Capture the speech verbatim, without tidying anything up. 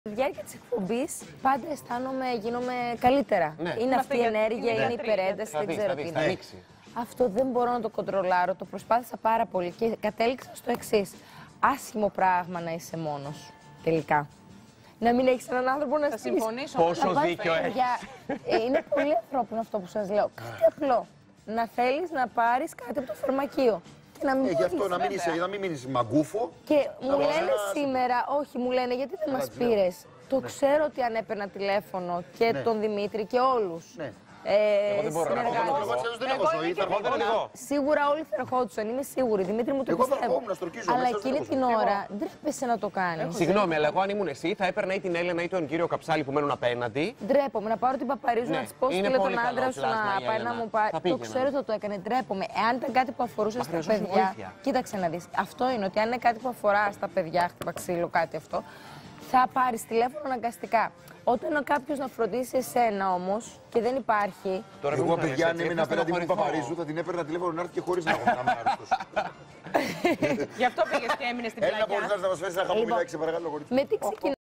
Στη διάρκεια της εκπομπής πάντα αισθάνομαι, γίνομαι καλύτερα. Ναι. Είναι αυτή η ενέργεια, ναι. είναι η υπερένταση, δεν ξέρω τι είναι. Αυτό δεν μπορώ να το κοντρολάρω, το προσπάθησα πάρα πολύ και κατέληξα στο εξής. Άσχημο πράγμα να είσαι μόνος, τελικά. Να μην έχεις έναν άνθρωπο να στείλεις. συμφωνήσω. Πόσο δίκιο έχει. Είναι πολύ ανθρώπινο αυτό που σας λέω. Κάτι απλό. Να θέλεις να πάρεις κάτι από το φαρμακείο. Και να μην ε, γι' αυτό να μην, είσαι, να μην μείνεις μαγκούφο. Και μου λένε να... σήμερα, όχι, μου λένε γιατί δεν μας πήρες. Το ναι. ξέρω ότι αν έπαιρνα τηλέφωνο και ναι. τον Δημήτρη και όλους. Ναι. Ε, εγώ δεν μπορώ να εγώ. Σίγουρα όλοι θα ερχόντουσαν, είμαι σίγουρη. Δημήτρη μου το εγώ πιστεύω. στορκίζω, αλλά εκείνη την ώρα ντρέπεσαι να το κάνεις. Συγγνώμη, αλλά εγώ αν ήμουν εσύ θα έπαιρνα ή την Έλενα ή τον κύριο Καψάλη που μένουν απέναντι. Ντρέπομαι να πάρω την Παπαρίζου ναι. να τη πω στείλε τον άντρα σου να πάει να μου πάρει. Το ξέρω ότι θα το έκανε. Ντρέπομαι. Εάν ήταν κάτι που αφορούσε στα παιδιά. Κοίταξε να δεις. Αυτό είναι ότι αν είναι κάτι που αφορά στα παιδιά, χτύπα ξύλο, κάτι αυτό. Θα πάρεις τηλέφωνο αναγκαστικά. Όταν κάποιος να φροντίσει εσένα όμως και δεν υπάρχει. Τώρα εγώ, παιδιά, αν έμεινα απέναντι μου Παπαρίζου, θα την έπαιρνα τηλέφωνο να έρθει και χωρίς να έχω να είμαι άρρωστος. Γι' αυτό πήγες και έμεινες στην πλαγιά. Έλα, μπορείς να μας φέρεις ένα χαμογελάκι, σε παρακαλώ. Με τι ξεκινάει.